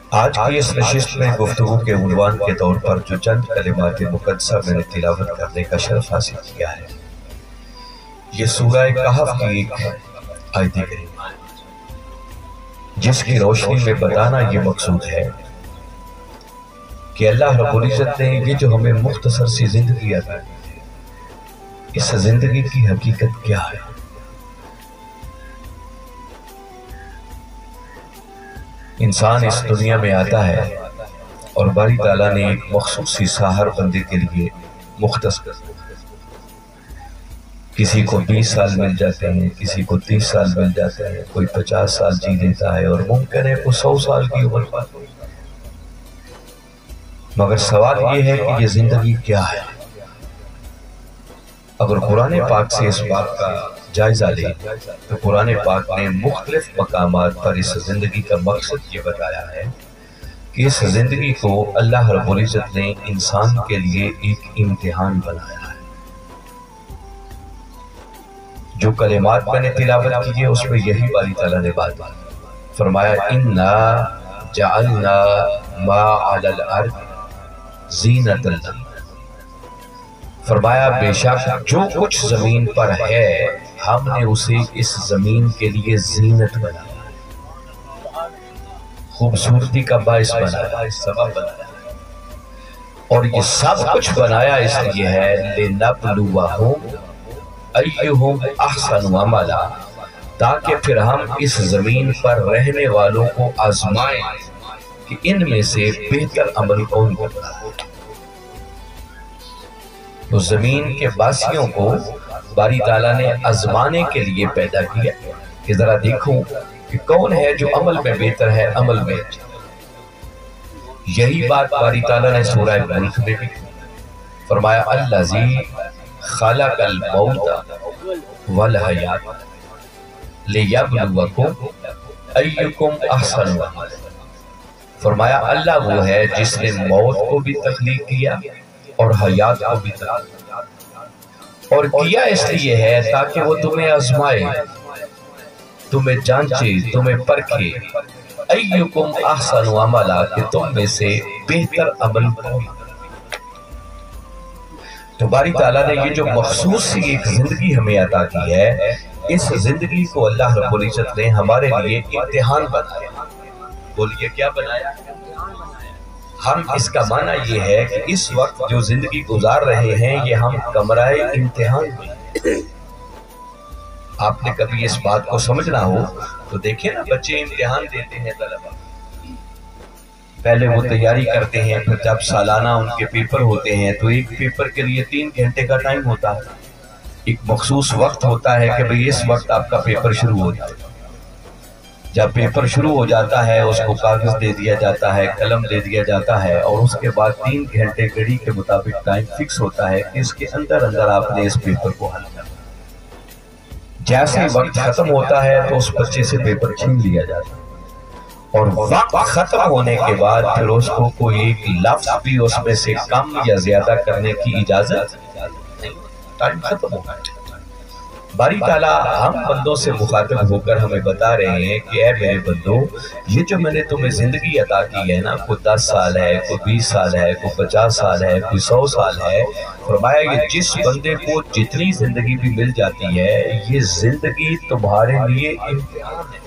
آج کی اس نشست میں گفتگو کے عنوان کے طور پر جو چند کلمات مقدسہ میں نے تلاوت کرنے کا شرف حاصل کیا ہے، یہ سورہ کہف کی ایک آیت کریمہ ہے، جس کی روشنی میں بتانا یہ مقصود ہے کہ اللہ رب العزت نے یہ جو ہمیں مختصر سی زندگی عطا کی ہے، اس زندگی کی حقیقت کیا ہے؟ انسان اس دنیا میں آتا ہے اور باری تعالیٰ نے ایک مخصوص سی ہر بندے کے لیے مختص کر دیا۔ کسی کو 20 سال مل جاتے ہیں، کسی کو 30 سال مل جاتے ہیں، کوئی 50 سال جی لیتا ہے اور ممکن ہے کوئی 100 سال کی عمر پاتا ہے۔ مگر سوال یہ ہے کہ یہ زندگی کیا ہے؟ اگر قرآن پاک سے اس بات کا جائزہ لیں تو قرآن پاک نے مختلف مقامات پر اس زندگی کا مقصد یہ بتایا ہے کہ اس زندگی کو اللہ رب العزت نے انسان کے لیے ایک امتحان بنایا ہے۔ جو کلمات میں نے تلاوت کی ہے اس میں یہی باری تعالیٰ نے بات فرمایا، اِنَّا جَعَلْنَا مَا عَلَى الْأَرْضِ زِینَةً لَهَا۔ فرمایا بے شک جو کچھ زمین پر ہے ہم نے اسے اس زمین کے لیے زینت بنایا، خوبصورتی کا باعث بنایا، سبب بنایا، اور یہ سب کچھ بنایا اس لیے ہے لِنَبْلُوَهُمْ أَيُّهُمْ أَحْسَنُ عَمَلًا، تاکہ پھر ہم اس زمین پر رہنے والوں کو آزمائیں کہ ان میں سے بہتر عمل کون کرتا ہے۔ تو زمین کے باسیوں کو باری تعالیٰ نے آزمانے کے لیے پیدا کیا کہ ذرا دیکھوں کہ کون ہے جو عمل میں بہتر ہے، عمل میں اچھا۔ یہی بات باری تعالیٰ نے سورہ ملک میں بھی فرمایا، الذی خلق الموت والحیات لیبلوکم ایکم احسن عملا۔ فرمایا اللہ وہ ہے جس نے موت کو بھی تخلیق کیا اور حیات کو بھی تخلیق کیا، اور کیا اس لیے ہے تاکہ وہ تمہیں آزمائے، تمہیں جانچے، تمہیں پرکھے، ایکم احسن عملا، کہ تم میں سے بہتر عمل کون۔ تو باری تعالیٰ نے یہ جو مخصوص سی ایک زندگی ہمیں عطا کی ہے، اس زندگی کو اللہ رب العزت نے ہمارے لیے امتحان بنایا۔ بولیے کیا بنایا؟ ہم اس کا معنی یہ ہے کہ اس وقت جو زندگی گزار رہے ہیں یہ ہم کمرہ امتحان میں۔ آپ نے کبھی اس بات کو سمجھنا ہو تو دیکھیں نا، بچے امتحان دیتے ہیں، طلبہ پہلے وہ تیاری کرتے ہیں، پھر جب سالانہ ان کے پیپر ہوتے ہیں تو ایک پیپر کے لیے 3 گھنٹے کا ٹائم ہوتا ہے، ایک مخصوص وقت ہوتا ہے کہ بھئی اس وقت آپ کا پیپر شروع ہوتا ہے۔ جب پیپر شروع ہو جاتا ہے اس کو کاغذ دے دیا جاتا ہے، قلم دے دیا جاتا ہے، اور اس کے بعد 3 گھنٹے گھڑی کے مطابق ٹائم فکس ہوتا ہے کہ اس کے اندر آپ نے اس پیپر کو حل کرنا۔ جیسے وقت ختم ہوتا ہے تو اس بچے سے پیپر چھین لیا جاتا ہے، اور وقت ختم ہونے کے بعد پھر اس کو کوئی ایک لفظ بھی اس میں سے کم یا زیادہ کرنے کی اجازت نہیں، ٹائم ختم ہو گیا۔ باری تعالیٰ ہم بندوں سے مخاطب ہو کر ہمیں بتا رہے ہیں کہ اے میرے بندو، یہ جو میں نے تمہیں زندگی عطا کی ہے نا، کوئی 10 سال ہے، کوئی 20 سال ہے، کوئی 50 سال ہے، کوئی 100 سال ہے، فرمایا یہ جس بندے کو جتنی زندگی بھی مل جاتی ہے یہ زندگی تمہارے لیے امتحان ہے،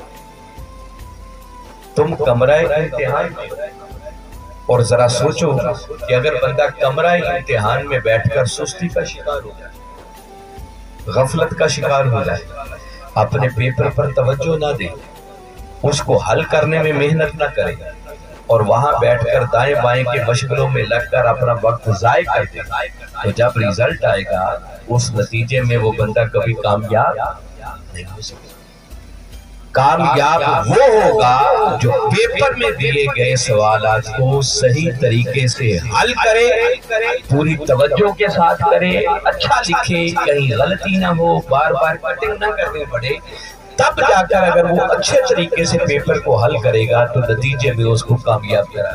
تم کمرہ امتحان میں۔ اور ذرا سوچو کہ اگر بندہ کمرہ امتحان میں بیٹھ کر سستی کا شکار ہو جائے، غفلت کا شکار ہو جائے، اپنے پیپر پر توجہ نہ دے، اس کو حل کرنے میں محنت نہ کرے، اور وہاں بیٹھ کر دائیں بائیں کے مشغلوں میں لگ کر اپنا وقت ضائع کر دے، تو جب ریزلٹ آئے گا اس نتیجے میں وہ بندہ کبھی کامیاب نہیں ہو سکتا۔ کامیاب وہ ہوگا جو پیپر میں دیے گئے سوالات کو صحیح طریقے سے حل کرے، پوری توجہ کے ساتھ کرے، اچھا لکھے، کہیں غلطی نہ ہو، بار بار کٹنگ نہ کرنے پڑے، تب جا کر اگر وہ اچھے طریقے سے پیپر کو حل کرے گا تو نتیجے میں اس کو کامیاب کرا۔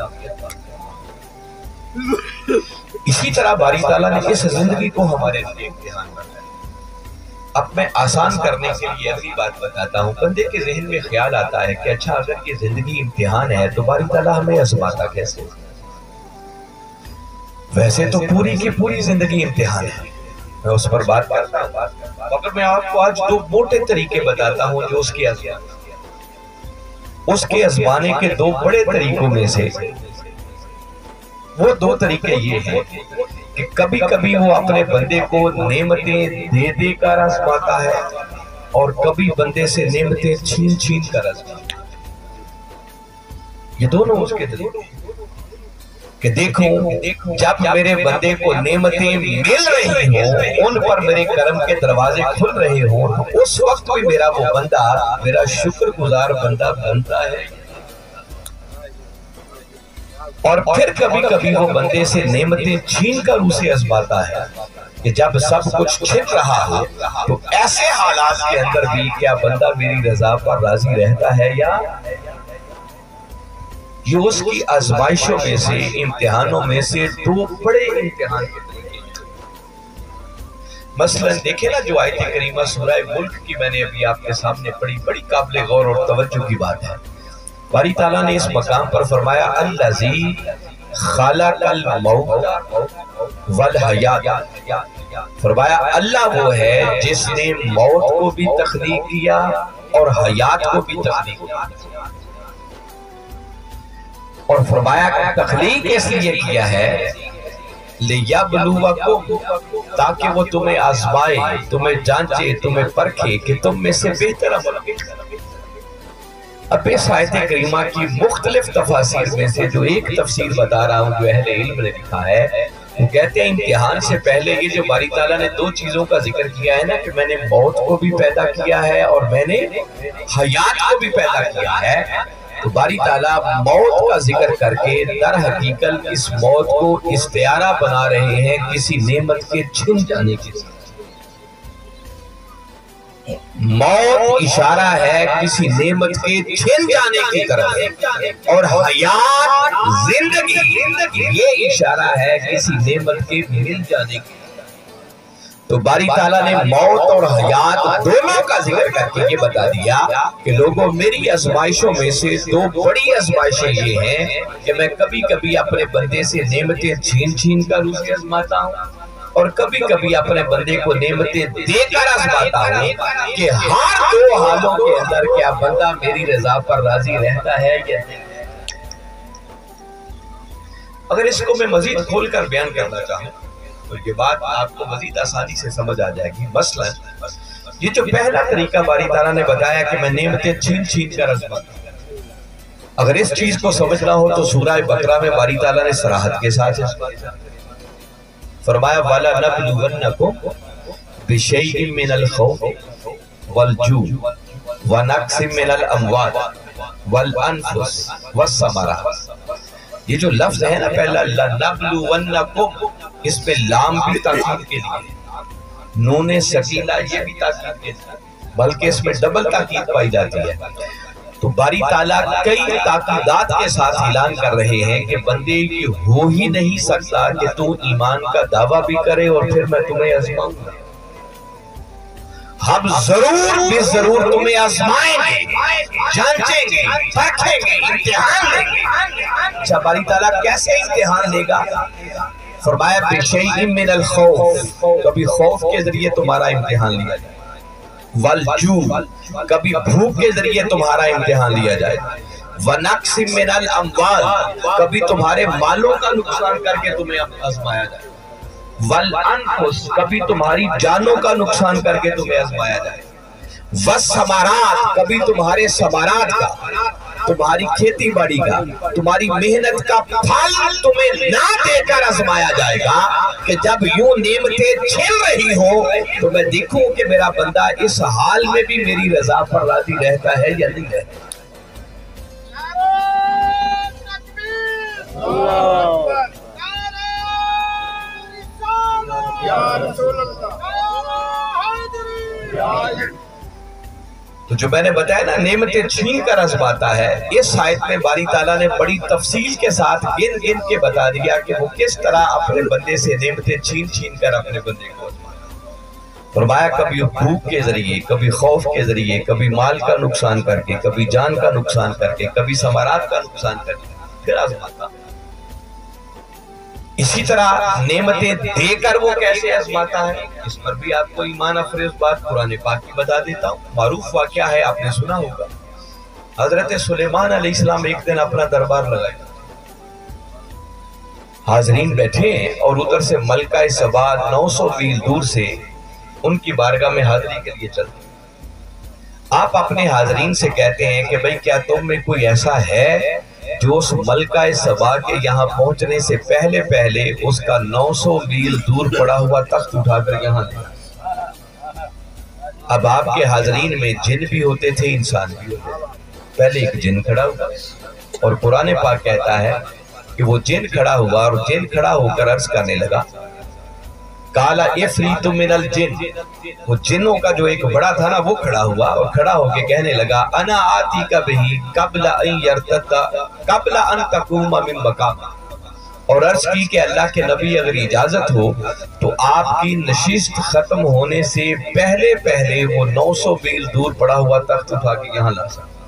اسی طرح باری تعالیٰ نے اس زندگی کو ہمارے لیے امتحان بنایا۔ اب میں آسان کرنے کے لیے اگلی بات بتاتا ہوں. بندے کے ذہن میں خیال آتا ہے کہ اچھا اگر یہ زندگی امتحان ہے تو باری تعالیٰ ہمیں آزماتا کیسے؟ ویسے تو پوری کی پوری زندگی امتحان ہے، میں اس پر بات کرتا ہوں، مگر میں آپ کو آج دو موٹے طریقے بتاتا ہوں جو اس کے آزمانے کے دو بڑے طریقوں میں سے. وہ دو طریقے یہ ہیں کہ کبھی کبھی وہ اپنے بندے کو نعمتیں دے دے کر آزماتا ہے اور کبھی بندے سے نعمتیں چھین چھین کر آزماتا ہے. یہ دونوں اس کے طریقے کہ دیکھو جب میرے بندے کو نعمتیں مل رہی ہوں، ان پر میرے کرم کے دروازے کھل رہے ہوں، اس وقت بھی میرا وہ بندہ میرا شکر گزار بندہ بنتا ہے. اور پھر کبھی کبھی وہ بندے سے نعمتیں چھین کر اسے آزماتا ہے کہ جب سب کچھ چھن رہا ہو تو ایسے حالات کے اندر بھی کیا بندہ میری رضا پر راضی رہتا ہے یا یہ اس کی آزمائشوں میں سے امتحانوں میں سے دو بڑے امتحان کے طریقے. مثلا دیکھیں نا جو آیت کریمہ سورہ ملک کی میں نے ابھی آپ کے سامنے پڑھی، بڑی قابل غور اور توجہ کی بات ہے. باری تعالیٰ نے اس مقام پر فرمایا الذی خلق الموت والحیات، فرمایا اللہ وہ ہے جس نے موت کو بھی تخلیق کیا اور حیات کو بھی تخلیق کیا. اور فرمایا کہ تخلیق اس لیے کیا ہے لِيَبْلُوَكُمْ، تاکہ وہ تمہیں آزمائے، تمہیں جانچے، تمہیں پرکھے کہ تم میں سے بہتر عمل کرو. اب اس آیت کریمہ کی مختلف تفاسیر میں سے جو ایک تفسیر بتا رہا ہوں جو اہل علم نے لکھا ہے، وہ کہتے ہیں امتحان سے پہلے یہ جو باری تعالیٰ نے دو چیزوں کا ذکر کیا ہے نا کہ میں نے موت کو بھی پیدا کیا ہے اور میں نے حیات کو بھی پیدا کیا ہے، تو باری تعالیٰ موت کا ذکر کر کے در حقیقت اس موت کو استعارہ بنا رہے ہیں کسی نعمت کے چھن جانے کے ساتھ. موت اشارہ ہے کسی نعمت کے چھن جانے کی طرف، اور حیات زندگی یہ اشارہ ہے کسی نعمت کے مل جانے کی. تو باری تعالیٰ نے موت اور حیات دونوں کا ذکر کر کے یہ بتا دیا کہ لوگوں میری آزمائشوں میں سے دو بڑی آزمائشیں یہ ہیں کہ میں کبھی کبھی اپنے بندے سے نعمتیں چھین چھین کر اسے آزماتا ہوں اور کبھی کبھی اپنے بندے کو نعمتیں دے کر آزماتا ہوں کہ ہر دو حالوں کے اندر کیا بندہ میری رضا پر راضی رہتا ہے یا نہیں. اگر اس کو میں مزید کھول کر بیان کرنا چاہوں تو یہ بات آپ کو مزید آسانی سے سمجھ آ جائے گی. مثلا یہ جو پہلا طریقہ باری تعالیٰ نے بتایا کہ میں نعمتیں چھین چھین کر آزماتا ہوں، اگر اس چیز کو سمجھنا ہو تو سورہ بقرہ میں باری تعالیٰ نے صراحت کے ساتھ فرمایا وَلَنَبْلُوَنَّكُمْ بِشَيْءٍ مِّنَ الْخَوْفِ وَالْجُوعِ وَنَقْصٍ مِّنَ الْأَمْوَالِ وَالْأَنفُسِ وَالثَّمَرَاتِ. یہ جو لفظ ہے نا پہلا لَنَبْلُوَنَّكُمْ، اس پہ لام بھی تاکید کے لیے، نون سکینہ یہ بھی تاکید کے لیے، بلکہ اس میں ڈبل تاکید پائی جاتی ہے. تو باری تعالیٰ کئی تاکیدات کے ساتھ اعلان کر رہے ہیں کہ بندے یہ ہو ہی نہیں سکتا کہ تو ایمان کا دعویٰ بھی کرے اور پھر میں تمہیں آزماؤں گا. ہم ضرور بھی ضرور تمہیں آزمائیں گے، جانچیں گے، پرکھیں گے، امتحان لیں گے. اچھا باری تعالیٰ کیسے امتحان لے گا؟ فرمایا بِشَيْءٍ مِّنَ الْخَوْفِ، کبھی خوف کے ذریعے تمہارا امتحان لیا جائے، والجوع، کبھی بھوک کے ذریعے تمہارا امتحان لیا جائے، وَنَقْصٍ مِّنَ الْأَمْوَالِ، کبھی تمہارے مالوں کا نقصان کر کے تمہیں آزمایا جائے، وَالْأَنفُسِ، کبھی تمہاری جانوں کا نقصان کر کے تمہیں آزمایا جائے، وَالثَّمَرَاتِ، کبھی تمہارے ثمرات کا، تمہاری کھیتی باڑی کا، تمہاری محنت کا پھل تمہیں نہ دے کر آزمایا جائے گا کہ جب یوں نعمتیں چھن رہی ہوں تو میں دیکھوں کہ میرا بندہ اس حال میں بھی میری رضا پر راضی رہتا ہے یا نہیں رہتا. تو جو میں نے بتایا نا نعمتیں چھین کر آزماتا ہے، اس آیت میں باری تعالیٰ نے بڑی تفصیل کے ساتھ گن گن کے بتا دیا کہ وہ کس طرح اپنے بندے سے نعمتیں چھین چھین کر اپنے بندے کو آزماتا ہے. فرمایا کبھی بھوک کے ذریعے، کبھی خوف کے ذریعے، کبھی مال کا نقصان کر کے، کبھی جان کا نقصان کر کے، کبھی ثمرات کا نقصان کر کے پھر آزماتا۔ اسی طرح نعمتیں دے کر وہ کیسے آزماتا ہے، اس پر بھی آپ کو ایمان افروز بات قرآن پاک کی بتا دیتا ہوں۔ معروف واقعہ ہے، آپ نے سنا ہوگا، حضرت سلیمان علیہ السلام ایک دن اپنا دربار لگائے، حاضرین بیٹھے ہیں اور ادھر سے ملکہ سبا 900 میل دور سے ان کی بارگاہ میں حاضری کے لیے چلتے ہیں۔ آپ اپنے حاضرین سے کہتے ہیں کہ بھئی کیا تم میں کوئی ایسا ہے جو اس ملکہ سبا کے یہاں پہنچنے سے پہلے پہلے اس کا 900 میل دور پڑا ہوا تخت اٹھا کر یہاں دے؟ اب آپ کے حاضرین میں جن بھی ہوتے تھے، انسان بھی ہوتے تھے۔ پہلے ایک جن کھڑا ہوا اور قرآن پاک کہتا ہے کہ وہ جن کھڑا ہوا اور جن کھڑا ہو کر عرض کرنے لگا، کالا افریت من الجن، وہ جنوں کا جو ایک بڑا تھا نا وہ کھڑا ہوا اور کھڑا ہو کے کہنے لگا، انا آتی کا بہی قبل ان یرتد قبل ان تقوم من مقام، اور عرض کی کہ اللہ کے نبی اگر اجازت ہو تو آپ کی نشست ختم ہونے سے پہلے پہلے وہ 900 میل دور پڑا ہوا تخت اٹھا کے یہاں لا سکتا۔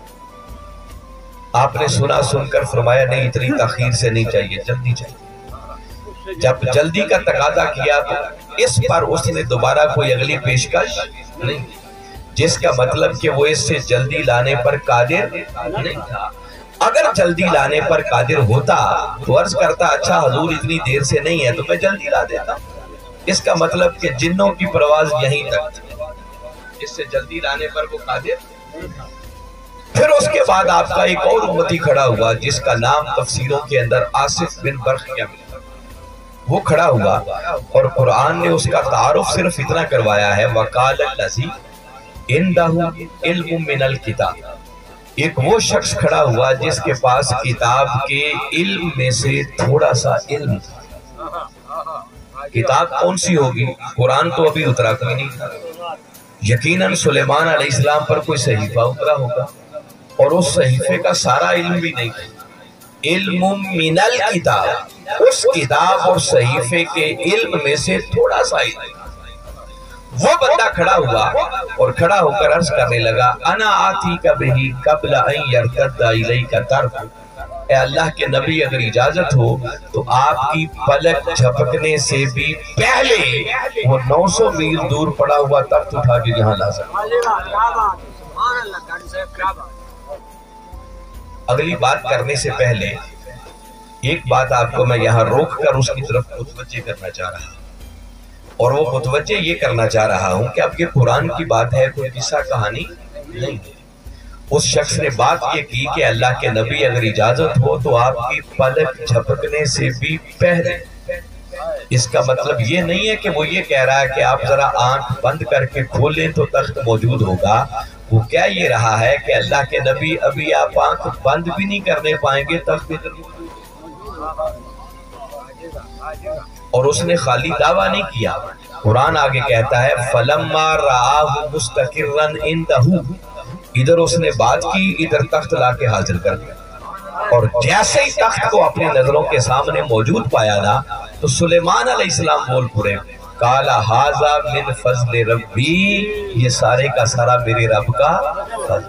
آپ نے سنا، سن کر فرمایا نہیں، اتنی تاخیر سے نہیں چاہیے، جلدی چاہیے۔ جب جلدی کا تقاضا کیا تو اس پر اس نے دوبارہ کوئی اگلی پیشکش نہیں، جس کا مطلب کہ وہ اس سے جلدی لانے پر قادر نہیں تھا۔ اگر جلدی لانے پر قادر ہوتا تو عرض کرتا، اچھا حضور اتنی دیر سے نہیں ہے تو میں جلدی لا دیتا ہوں۔ اس کا مطلب کہ جنوں کی پرواز یہیں تک تھی، اس سے جلدی لانے پر وہ قادر نہیں تھا۔ پھر اس کے بعد آپ کا ایک اور امتی کھڑا ہوا جس کا نام تفسیروں کے اندر آصف بن برخیہ ملتا، وہ کھڑا ہوا اور قرآن نے اس کا تعارف صرف اتنا کروایا ہے، وَقَالَ الَّذِي عِنْدَهُ عِلْمٌ مِّنَ الْكِتَابِ، ایک وہ شخص کھڑا ہوا جس کے پاس کتاب کے علم میں سے تھوڑا سا علم تھا۔ کتاب کون سی ہوگی؟ قرآن تو ابھی اترا کوئی نہیں تھا، یقیناً سلیمان علیہ السلام پر کوئی صحیفہ اترا ہوگا اور اس صحیفے کا سارا علم بھی نہیں تھا۔ علم من الکتاب، اس کتاب اور صحیفے کے علم میں سے تھوڑا سا علم۔ وہ بندہ کھڑا ہوا اور کھڑا ہو کر عرض کرنے لگا، انا آتی کا بہی قبل ان یرتد الیک طرف، اے اللہ کے نبی اگر اجازت ہو تو آپ کی پلک جھپکنے سے بھی پہلے وہ 900 میل دور پڑا ہوا تخت اٹھا کے یہاں لا سکتا۔ اگلی بات کرنے سے پہلے ایک بات آپ کو میں یہاں روک کر اس کی طرف متوجہ کرنا چاہ رہا ہوں، اور وہ متوجہ یہ کرنا چاہ رہا ہوں کہ اب یہ قرآن کی بات ہے، کوئی قصہ کہانی نہیں ہے۔ اس شخص نے بات یہ کی کہ اللہ کے نبی اگر اجازت ہو تو آپ کی پلک جھپکنے سے بھی پہلے۔ اس کا مطلب یہ نہیں ہے کہ وہ یہ کہہ رہا ہے کہ آپ ذرا آنکھ بند کر کے کھولیں تو تخت موجود ہوگا۔ وہ کیا یہ رہا ہے کہ اللہ کے نبی ابھی آپ آنکھ بند بھی نہیں کرنے پائیں گے، تخت ادھر موجود ہوگا۔ اور اس نے خالی دعویٰ نہیں کیا، قرآن آگے کہتا ہے فَلَمَّا رَآهُ مُسْتَقِرًّا عِنْدَهُ، ادھر اس نے بات کی، ادھر تخت لا کے حاضر کر دیا، اور جیسے ہی تخت کو اپنی نظروں کے سامنے موجود پایا نا تو سلیمان علیہ السلام بول پڑے، قَالَ هَذَا مِنْ فَضْلِ رَبِّي، یہ سارے کا سارا میرے رب کا فضل۔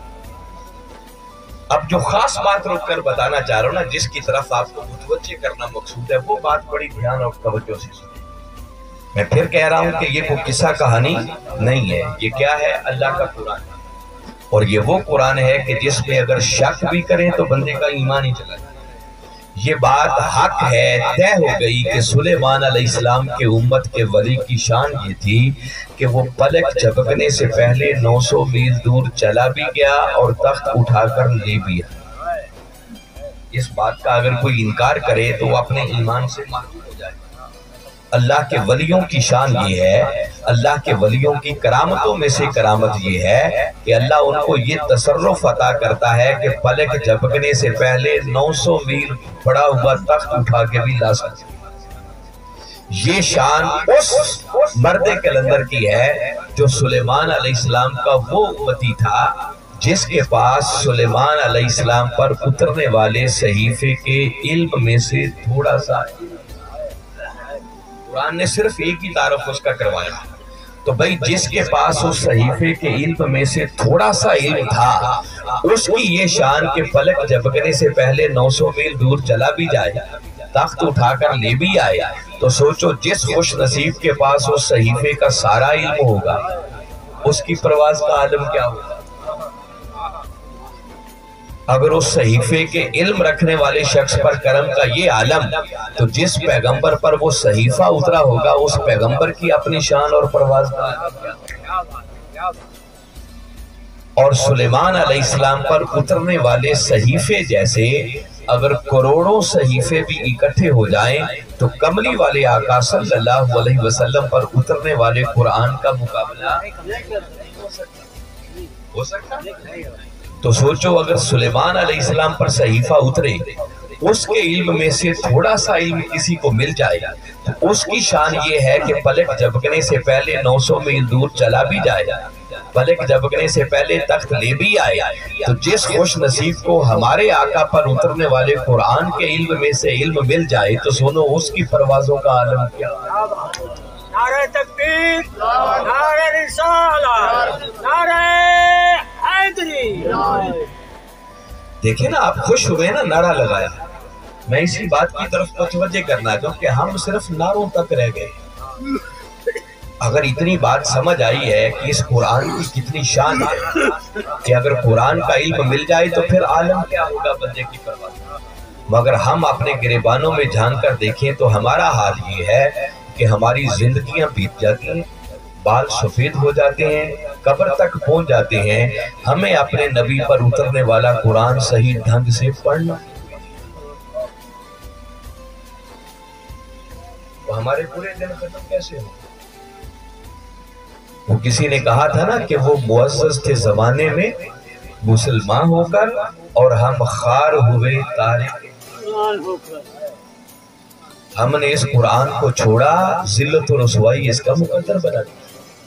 اب جو خاص بات روک کر بتانا چاہ رہا ہوں نا، جس کی طرف آپ کو متوجہ کرنا مقصود ہے، وہ بات بڑی دھیان اور توجہ سے سنیں۔ میں پھر کہہ رہا ہوں کہ یہ کوئی قصہ کہانی نہیں ہے، یہ کیا ہے؟ اللہ کا قرآن ہے، اور یہ وہ قرآن ہے کہ جس میں اگر شک بھی کریں تو بندے کا ایمان ہی چلا جائے۔ یہ بات حق ہے، طے ہو گئی کہ سلیمان علیہ السلام کے امت کے ولی کی شان یہ تھی کہ وہ پلک جھپکنے سے پہلے 900 میل دور چلا بھی گیا اور تخت اٹھا کر لے بھی آیا۔ اس بات کا اگر کوئی انکار کرے تو وہ اپنے ایمان سے محروم ہو جائے۔ اللہ کے ولیوں کی شان یہ ہے، اللہ کے ولیوں کی کرامتوں میں سے کرامت یہ ہے کہ اللہ ان کو یہ تصرف عطا کرتا ہے کہ پلک جھپکنے سے پہلے 900 میل پڑا ہوا تخت اٹھا کے بھی لا سکتے۔ یہ شان اس مرد کلندر کی ہے جو سلیمان علیہ السلام کا وہ امتی تھا جس کے پاس سلیمان علیہ السلام پر اترنے والے صحیفے کے علم میں سے تھوڑا سا۔ قرآن نے صرف ایک ہی تعارف اس کا کروایا، تو بھئی جس کے پاس اس صحیفے کے علم میں سے تھوڑا سا علم تھا، اس کی یہ شان کہ فلک جھپکنے سے پہلے 900 میل دور چلا بھی جائے، تخت اٹھا کر لے بھی آئے، تو سوچو جس خوش نصیب کے پاس اس صحیفے کا سارا علم ہوگا، اس کی پرواز کا عالم کیا ہوگا؟ اگر اس صحیفے کے علم رکھنے والے شخص پر کرم کا یہ عالم، تو جس پیغمبر پر وہ صحیفہ اترا ہوگا، اس پیغمبر کی اپنی شان اور پرواز کا عالم کیا ہوگا؟ اور سلیمان علیہ السلام پر اترنے والے صحیفے جیسے اگر کروڑوں صحیفے بھی اکٹھے ہو جائیں تو کملی والے آقا صلی اللہ علیہ وسلم پر اترنے والے قرآن کا مقابلہ ہو سکتا ہے؟ تو سوچو اگر سلیمان علیہ السلام پر صحیفہ اترے، اس کے علم میں سے تھوڑا سا علم کسی کو مل جائے، تو اس کی شان یہ ہے کہ پلک جھپکنے سے پہلے 900 میل دور چلا بھی جائے، پلک جھپکنے سے پہلے تخت لے بھی آئے۔ تو جس خوش نصیب کو ہمارے آقا پر اترنے والے قرآن کے علم میں سے علم مل جائے، تو سنو اس کی پروازوں کا عالم کیا؟ نعرہ تکبیر، نعرہ رسالہ، نعرہ حیدری۔ دیکھیں نا، آپ خوش ہوئے نا، نعرہ لگایا۔ میں اسی بات کی طرف متوجہ کرنا چاہوں کہ ہم صرف نعروں تک رہ گئے۔ اگر اتنی بات سمجھ آئی ہے کہ اس قرآن کی کتنی شان ہے کہ اگر قرآن کا علم مل جائے تو پھر عالم کیا ہوگا بندے کی پرواز۔ مگر ہم اپنے گریبانوں میں جھانک کر دیکھیں تو ہمارا حال یہ ہے کہ ہماری زندگیاں بیت جاتی ہیں، بال سفید ہو جاتے ہیں، قبر تک پہنچ جاتے ہیں، ہمیں اپنے نبی پر اترنے والا قرآن صحیح ڈھنگ سے پڑھنا، تو ہمارے پورے دن ختم کیسے ہو؟ وہ کسی نے کہا تھا نا کہ وہ معزز تھے زمانے میں مسلمان ہو کر، اور ہم خار ہوئے تارک، ہم نے اس قرآن کو چھوڑا، ذلت و رسوائی اس کا مقدر بنا دیا۔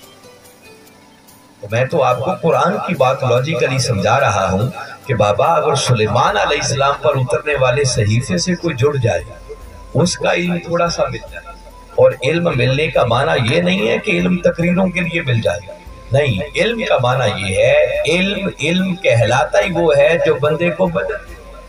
میں تو آپ کو قرآن کی بات لاجیکلی سمجھا رہا ہوں کہ بابا اگر سلیمان علیہ السلام پر اترنے والے صحیفے سے کوئی جڑ جائے، اس کا علم تھوڑا سا مل جائے، اور علم ملنے کا معنی یہ نہیں ہے کہ علم تقریروں کے لیے مل جائے، نہیں، علم کا معنی یہ ہے، علم کہلاتا ہی وہ ہے جو بندے کو بدل،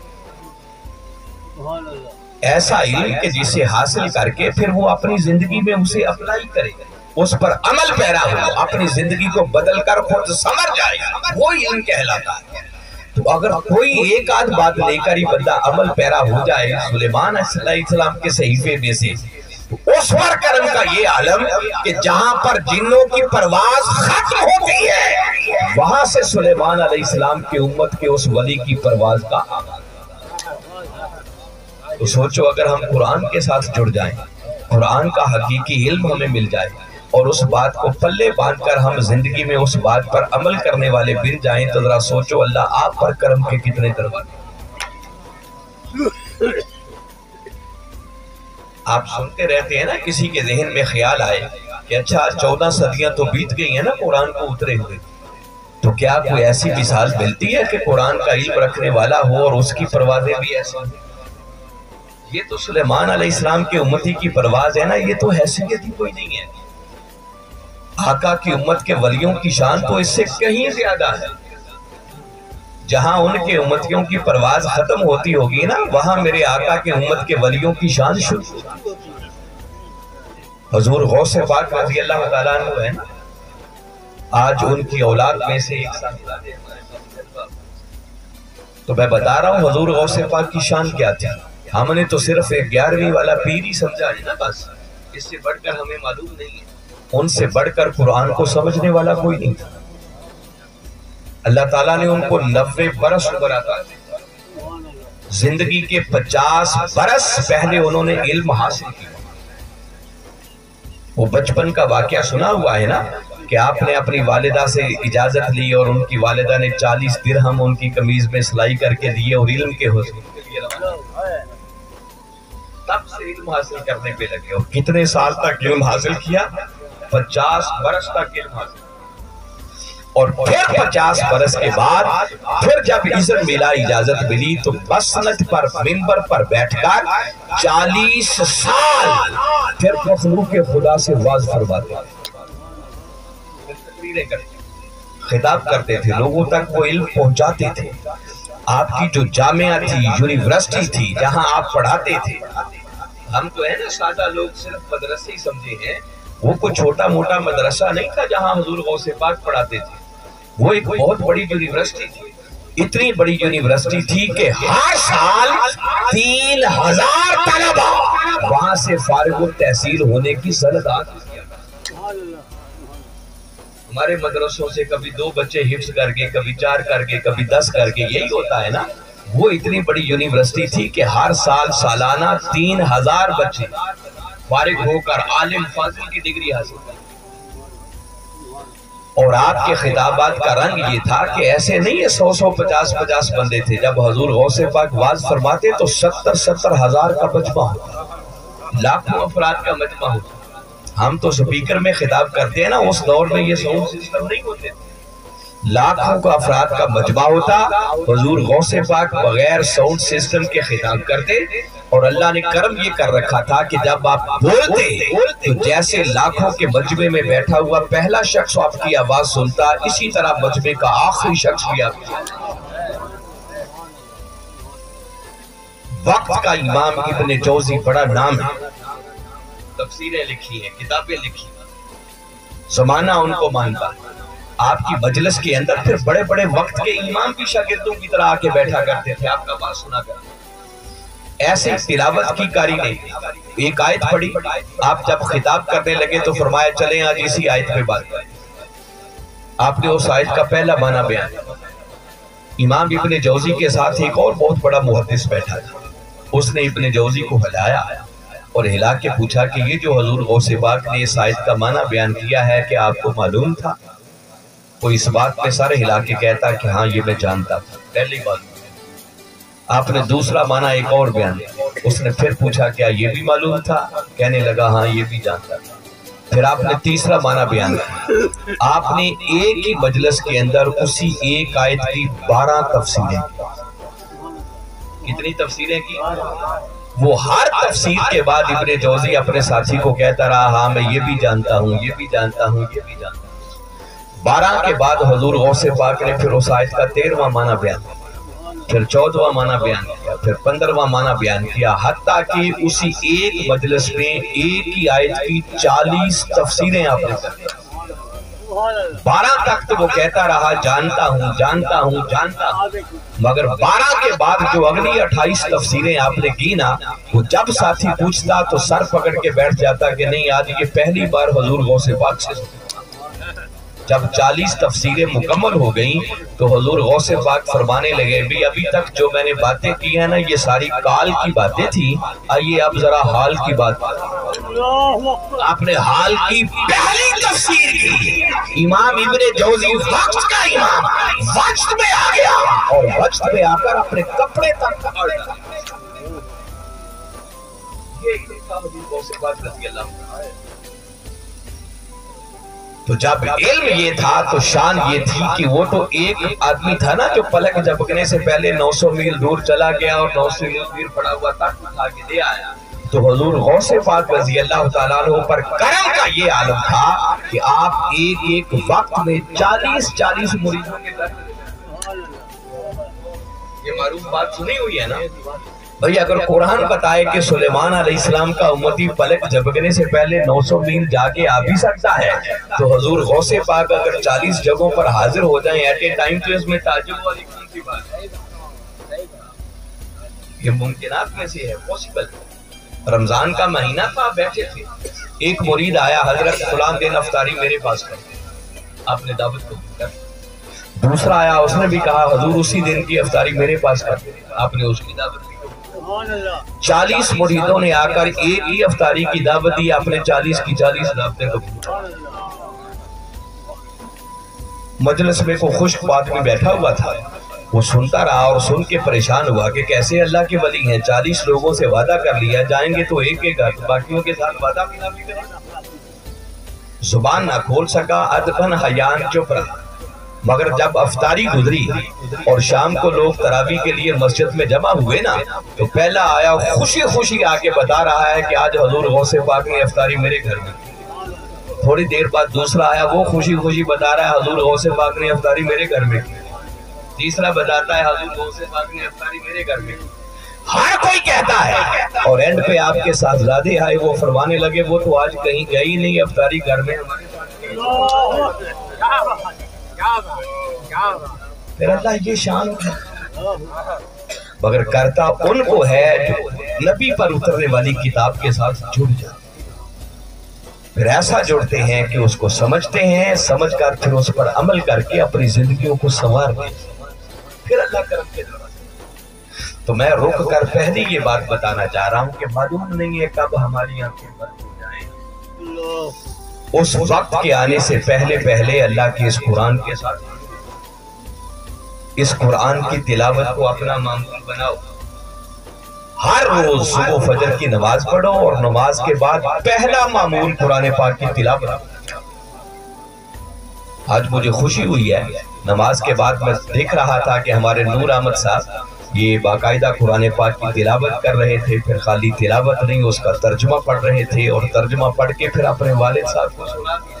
ایسا علم کہ جسے حاصل کر کے پھر وہ اپنی زندگی میں اسے اپلائی کرے، اس پر عمل پیرا ہو، اپنی زندگی کو بدل کر خود سمجھ جائے، وہ علم کہلاتا ہے۔ تو اگر کوئی ایک آدھ بات لے کر ہی بندہ عمل پیرا ہو جائے سلیمان علیہ السلام کے صحیفے میں سے، تو اس پر کرم کا یہ عالم کہ جہاں پر جنوں کی پرواز ختم ہوتی ہے، وہاں سے سلیمان علیہ السلام کی امت کے اس ولی کی پرواز کا آغاز۔ تو سوچو اگر ہم قرآن کے ساتھ جڑ جائیں، قرآن کا حقیقی علم ہمیں مل جائے، اور اس بات کو پلے باندھ کر ہم زندگی میں اس بات پر عمل کرنے والے بن جائیں، تو ذرا سوچو اللہ آپ پر کرم کے کتنے دروازے۔ آپ سنتے رہتے ہیں نا، کسی کے ذہن میں خیال آئے کہ اچھا 14 صدیاں تو بیت گئی ہیں نا قرآن کو اترے ہوئے، تو کیا کوئی ایسی مثال ملتی ہے کہ قرآن کا علم رکھنے والا ہو اور اس کی پروازیں بھی ایسی ہیں؟ یہ تو سلیمان علیہ السلام کے امتی کی پرواز ہے نا، یہ تو حیثیت ہی کوئی نہیں ہے۔ آقا کی امت کے ولیوں کی شان تو اس سے کہیں زیادہ ہے۔ جہاں ان کے امتیوں کی پرواز ختم ہوتی ہوگی نا، وہاں میرے آقا کے امت کے ولیوں کی شان شروع ہوگی۔ حضور غوث پاک رضی اللہ تعالیٰ عنہ ہے نا، آج ان کی اولاد میں سے ایک ساتھ، تو میں بتا رہا ہوں حضور غوث پاک کی شان کیا تھی۔ ہم نے تو صرف ایک 11ویں والا پیر ہی سمجھا ہے نا، بس اس سے بڑھ کر ہمیں معلوم نہیں ہے۔ ان سے بڑھ کر قرآن کو سمجھنے والا کوئی نہیں تھا۔ اللہ تعالیٰ نے ان کو 90 برس عمر عطا دی، زندگی کے 50 برس پہلے انہوں نے علم حاصل کیا۔ وہ بچپن کا واقعہ سنا ہوا ہے نا کہ آپ نے اپنی والدہ سے اجازت لی اور ان کی والدہ نے 40 درہم ان کی قمیض میں سلائی کر کے دیے اور علم کے حصول کے لیے روانہ، تب سے علم حاصل کرنے پہ لگے۔ اور کتنے سال تک علم حاصل کیا؟ 50 برس تک علم حاصل، اور پھر 50 برس کے بعد پھر جب اذن ملا، اجازت ملی، تو مسند پر منبر پر بیٹھ کر 40 سال پھر مخلوق خدا سے واز فرماتے۔ تقریریں کرتے، خطاب کرتے تھے، لوگوں تک وہ علم پہنچاتے تھے۔ آپ کی جو جامعہ تھی، یونیورسٹی تھی، جہاں آپ پڑھاتے تھے، ہم تو ہے نا سادہ لوگ صرف مدرسے ہی سمجھے ہیں، وہ کوئی چھوٹا موٹا مدرسہ نہیں تھا جہاں حضور غوث پاک پڑھاتے تھے، وہ ایک بہت بڑی یونیورسٹی تھی۔ اتنی بڑی یونیورسٹی تھی کہ ہر سال 3000 طلبہ وہاں سے فارغ التحصیل ہونے کی سند آتی تھی۔ ہمارے مدرسوں سے کبھی 2 بچے حفظ کر کے، کبھی 4 کر کے، کبھی 10 کر کے، یہی ہوتا ہے نا۔ وہ اتنی بڑی یونیورسٹی تھی کہ ہر سال سالانہ 3000 بچے فارغ ہو کر عالم فاضل کی ڈگری حاصل کرتے۔ اور آپ کے خطابات کا رنگ یہ تھا کہ ایسے نہیں ہے 100 50 بندے تھے، جب حضور غوث پاک واز فرماتے تو 70 ہزار کا مجمع ہوتا، لاکھوں افراد کا مجمع ہوتا۔ ہم تو سپیکر میں خطاب کرتے ہیں نا، اس دور میں یہ ساؤنڈ سسٹم نہیں ہوتے تھے، لاکھوں کا افراد کا مجمع ہوتا، حضور غوث پاک بغیر ساؤنڈ سسٹم کے خطاب کرتے، اور اللہ نے کرم یہ کر رکھا تھا کہ جب آپ بولتے تو جیسے لاکھوں کے مجمع میں بیٹھا ہوا پہلا شخص آپ کی آواز سنتا، اسی طرح مجمع کا آخری شخص بھی آپ کی۔ وقت کا امام ابن جوزی بڑا نام ہے، تفسیریں لکھی ہیں، کتابیں لکھی ہیں، زمانہ ان کو مانتا۔ آپ کی مجلس کے اندر پھر بڑے بڑے وقت کے امام بھی شاگردوں کی طرح آکے بیٹھا کرتے تھے، آپ کا بات سنا کرتے۔ ایسے تلاوت کی کاری نے ایک آیت پڑھی، آپ جب خطاب کرنے لگے تو فرمایا چلیں آج اسی آیت پہ بات کریں۔ آپ نے اس آیت کا پہلا معنی بیان کیا۔ امام ابن جوزی کے ساتھ ایک اور بہت بڑا محدث بیٹھا تھا، اس نے ابن جوزی کو ہلایا اور ہلا کے پوچھا کہ یہ جو حضور غوث پاک نے اس آیت کا معنی بیان کیا ہے کہ آپ کو معلوم تھا؟ وہ اس بات پہ سر ہلا کے کہتا کہ ہاں یہ میں جانتا تھا، پہلی بات۔ آپ نے دوسرا معنی ایک اور بیان کیا، اس نے پھر پوچھا کیا یہ بھی معلوم تھا؟ کہنے لگا ہاں یہ بھی جانتا تھا۔ پھر آپ نے تیسرا معنی بیان کیا، آپ نے ایک ہی مجلس کے اندر اسی ایک آیت کی 12 تفسیریں کی۔ کتنی تفسیریں کی؟ وہ ہر تفسیر کے بعد ابن جوزی اپنے ساتھی کو کہتا رہا ہاں میں یہ بھی جانتا ہوں، یہ بھی جانتا ہوں، یہ بھی جانتا ہوں۔ 12 کے بعد حضور غوث پاک نے پھر اس آیت کا 13واں معنی بیان کیا، پھر 14واں معنی بیان کیا، پھر 15واں معنی بیان کیا، حتیٰ کہ اسی ایک مجلس میں ایک ہی آیت کی 40 تفسیریں آپ نے کر دی۔ 12 تک تو وہ کہتا رہا جانتا ہوں جانتا ہوں جانتا ہوں، مگر 12 کے بعد جو اگلی 28 تفسیریں آپ نے کی نا، وہ جب ساتھی پوچھتا تو سر پکڑ کے بیٹھ جاتا کہ نہیں آج یہ پہلی بار حضور غوث پاک سے۔ جب 40 تفسیریں مکمل ہو گئیں تو حضور غوث پاک فرمانے لگے بھی ابھی تک جو میں نے باتیں کی ہیں نا یہ ساری کال کی باتیں تھیں، آئیے اب ذرا حال کی بات۔ آپ نے حال کی پہلی تفسیر کی۔ امام ابن جوزی وقت کا امام وقت میں آ گیا اور وقت میں آ کر اپنے کپڑے تک پکڑ لیا۔ یہ حضور غوث پاک رضی اللہ عنہ۔ تو جب علم یہ تھا تو شان یہ تھی کہ وہ تو ایک آدمی تھا نا جو پلک جھپکنے سے پہلے 900 میل دور چلا گیا اور 900 میل دور پڑا ہوا تک اٹھا کے دے آیا۔ تو حضور غوث پاک رضی اللہ تعالیٰ عنہ پر کرم کا یہ عالم تھا کہ آپ ایک ایک وقت میں 40 مریدوں کے درد۔ یہ معروف بات سنی ہوئی ہے نا بھئی، اگر قرآن بتائے کہ سلیمان علیہ السلام کا امتی پلک جھپکنے سے پہلے 900 میل جا کے آ بھی سکتا ہے، تو حضور غوث پاک اگر 40 جگہوں پر حاضر ہو جائیں ایٹ اے ٹائم تو اس میں تعجب والی کون سی بات ہے؟ یہ ممکنات میں سے ہے، پوسیبل۔ رمضان کا مہینہ تھا، بیٹھے تھے، ایک مرید آیا حضرت فلاں دن افطاری میرے پاس کر، آپ نے دعوت کو کر۔ دوسرا آیا، اس نے بھی کہا حضور اسی دن کی افطاری میرے پاس کر، آپ نے اس کی دعوت دی۔ 40 مریدوں نے آ کر ایک ہی افطاری کی دعوت دی، آپ نے 40 کی 40 دعوتیں قبول۔ مجلس میں کوئی خشک آدمی بیٹھا ہوا تھا، وہ سنتا رہا اور سن کے پریشان ہوا کہ کیسے اللہ کے ولی ہیں، 40 لوگوں سے وعدہ کر لیا، جائیں گے تو ایک ایک گھر، باقیوں کے ساتھ وعدہ بھی نہ بھی کریں۔ زبان نہ کھول سکا، ادبن حیان چپ رہا۔ مگر جب افطاری گزری اور شام کو لوگ تراویح کے لیے مسجد میں جمع ہوئے نا، تو پہلا آیا خوشی خوشی آ کے بتا رہا ہے کہ آج حضور غوث پاک نے افطاری میرے گھر میں کی۔ थोड़ी देर बाद दूसरा आया, वो खुशी खुशी बता रहा है हजूर गौसे पाक ने अफ्तारी मेरे घर में की। तीसरा बताता है हजूर गौसे पाक ने अफ्तारी मेरे घर में की। हर कोई कहता है, और एंड पे आपके साहबजादे आए, वो फरमाने लगे वो तो आज कहीं गई नहीं अफ्तारी घर में हमारे साथ। फिर अल्लाह ये शान है, मगर करता उनको है जो नबी पर उतरने वाली किताब के साथ जुड़ जाते, फिर ऐसा जुड़ते हैं कि उसको समझते हैं, समझ कर फिर उस पर अमल करके अपनी जिंदगियों को संवारते हैं, फिर अल्लाह करम के दरवाजे। तो मैं रुक कर पहले ये बात बताना चाह रहा हूं कि मालूम नहीं है कब हमारी आंखें बंद हो जाएं। उस वक्त के आने से पहले पहले अल्लाह के इस कुरान के साथ, इस कुरान की तिलावत को अपना मामूल बनाओ। हर रोज सुबह फजर की नमाज पढ़ो और नमाज के बाद पहला मामूल कुरान पाक की तिलावत। आज मुझे खुशी हुई है, नमाज के बाद मैं देख रहा था कि हमारे नूर अहमद साहब ये बाकायदा कुरान पाक की तिलावत कर रहे थे, फिर खाली तिलावत नहीं उसका तर्जुमा पढ़ रहे थे, और तर्जुमा पढ़ के फिर अपने वालिद साहब को सुना दिया।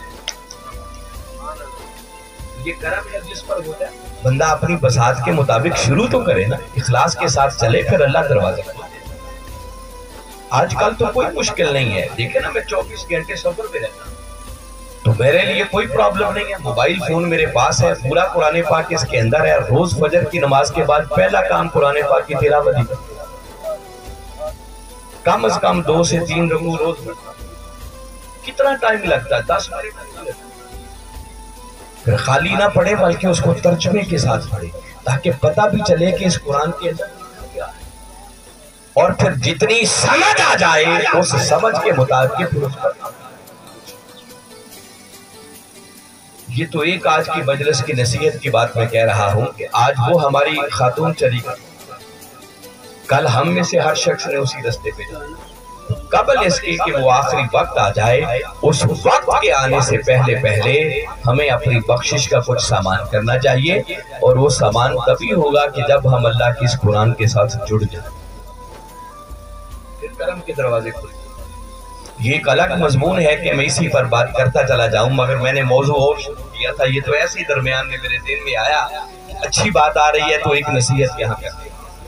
ये करम है जिस पर होता है, बंदा अपनी बसात के मुताबिक शुरू तो करे ना, इखलास के साथ चले, फिर अल्लाह दरवाजा खोले। आजकल तो कोई मुश्किल नहीं है, देखे ना मैं 24 घंटे सफर में रहता हूं, तो मेरे लिए कोई प्रॉब्लम नहीं है। मोबाइल फोन मेरे पास है, पूरा कुरान पाक इसके अंदर है। रोज फजर की नमाज के बाद पहला काम कुरान पाक की तिलावत ही, कम से कम 2 से 3 रकू रोज। कितना टाइम लगता है? 10 मिनट। फिर खाली ना पढ़े बल्कि उसको तर्जुमे के साथ पढ़े, ताकि पता भी चले कि इस कुरान के अंदर क्या है, और फिर जितनी समझ आ जाए उस समझ के मुताबिक फिर उस पर। ये तो एक आज की मजलिस की नसीहत की बात मैं कह रहा हूं कि आज वो हमारी खातून चली गई, कल हम में से हर शख्स ने उसी रास्ते पे जाना। कबल इसके कि वो आखिरी वक्त आ जाए, उस वक्त के आने से पहले पहले हमें अपनी बख्शिश का कुछ सामान करना चाहिए, और वो सामान तभी होगा कि जब हम अल्लाह की इस कुरान के साथ जुड़ जाए, फिर करम के दरवाजे खुल। ये एक अलग मजमून है कि मैं इसी पर बात करता चला जाऊं, मगर मैंने मौजू और शुरू किया था, ये तो ऐसे ही दरमियान में मेरे दिल में आया, अच्छी बात आ रही है तो एक नसीहत यहाँ करते।